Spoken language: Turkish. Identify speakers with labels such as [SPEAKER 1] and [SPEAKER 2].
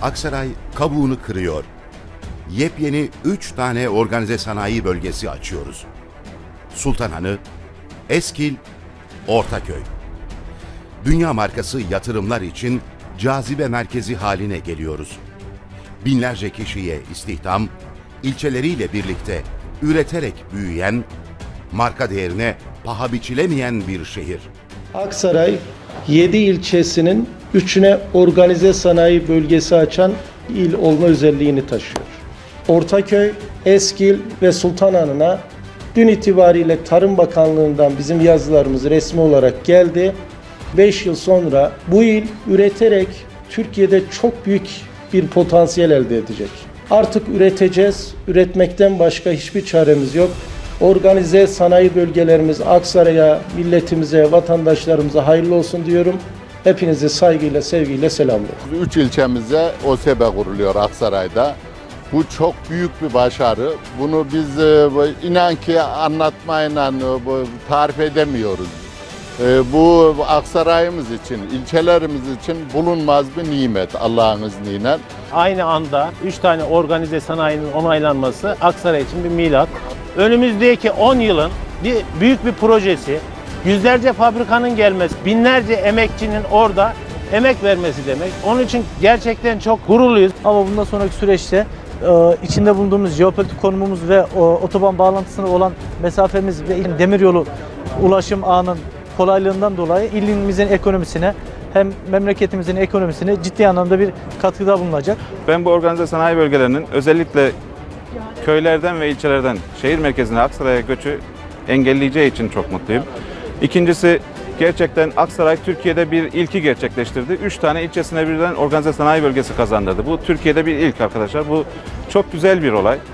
[SPEAKER 1] Aksaray kabuğunu kırıyor. Yepyeni 3 tane organize sanayi bölgesi açıyoruz. Sultanhanı, Eskil, Ortaköy. Dünya markası yatırımlar için cazibe merkezi haline geliyoruz. Binlerce kişiye istihdam, ilçeleriyle birlikte üreterek büyüyen, marka değerine paha biçilemeyen bir şehir.
[SPEAKER 2] Aksaray 7 ilçesinin 3'üne organize sanayi bölgesi açan il olma özelliğini taşıyor. Ortaköy, Eskil ve Sultanhanı'na dün itibariyle Tarım Bakanlığı'ndan bizim yazılarımız resmi olarak geldi. 5 yıl sonra bu il üreterek Türkiye'de çok büyük bir potansiyel elde edecek. Artık üreteceğiz, üretmekten başka hiçbir çaremiz yok. Organize sanayi bölgelerimiz Aksaray'a, milletimize, vatandaşlarımıza hayırlı olsun diyorum. Hepinizi saygıyla, sevgiyle selamlıyorum.
[SPEAKER 3] 3 ilçemize OSB kuruluyor Aksaray'da. Bu çok büyük bir başarı. Bunu biz inan ki anlatmayla tarif edemiyoruz. Bu Aksaray'ımız için, ilçelerimiz için bulunmaz bir nimet Allah'ın izniyle.
[SPEAKER 4] Aynı anda 3 tane organize sanayinin onaylanması Aksaray için bir milat. Önümüzdeki 10 yılın büyük bir projesi, yüzlerce fabrikanın gelmesi, binlerce emekçinin orada emek vermesi demek. Onun için gerçekten çok gururluyuz.
[SPEAKER 5] Ama bundan sonraki süreçte içinde bulunduğumuz jeopolitik konumumuz ve otoban bağlantısına olan mesafemiz ve demiryolu ulaşım ağının kolaylığından dolayı ilimizin ekonomisine hem memleketimizin ekonomisine ciddi anlamda bir katkıda bulunacak.
[SPEAKER 6] Ben bu organize sanayi bölgelerinin özellikle köylerden ve ilçelerden şehir merkezine Aksaray'a göçü engelleyeceği için çok mutluyum. İkincisi, gerçekten Aksaray Türkiye'de bir ilki gerçekleştirdi. 3 tane ilçesine birden organize sanayi bölgesi kazandırdı. Bu Türkiye'de bir ilk arkadaşlar. Bu çok güzel bir olay.